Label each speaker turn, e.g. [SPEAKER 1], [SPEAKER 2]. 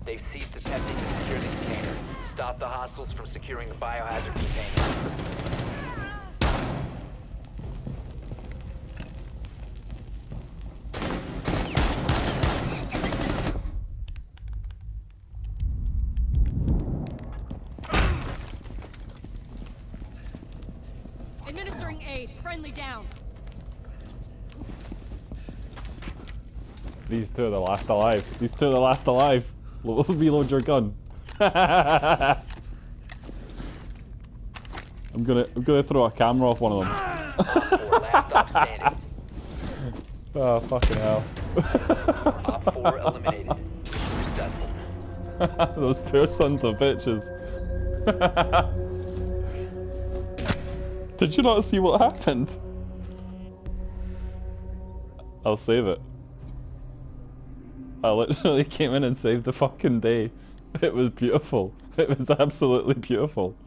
[SPEAKER 1] They've ceased attempting to secure the container. Stop the hostiles from securing the biohazard container.
[SPEAKER 2] Administering aid. Friendly down.
[SPEAKER 3] These two are the last alive. These two are the last alive. Reload your gun. I'm gonna throw a camera off one of them.
[SPEAKER 1] Last stop standing.
[SPEAKER 3] Oh fucking hell.
[SPEAKER 1] Op 4 eliminated. Successful.
[SPEAKER 3] Those poor sons of bitches. Did you not see what happened? I'll save it. I literally came in and saved the fucking day. It was beautiful. It was absolutely beautiful.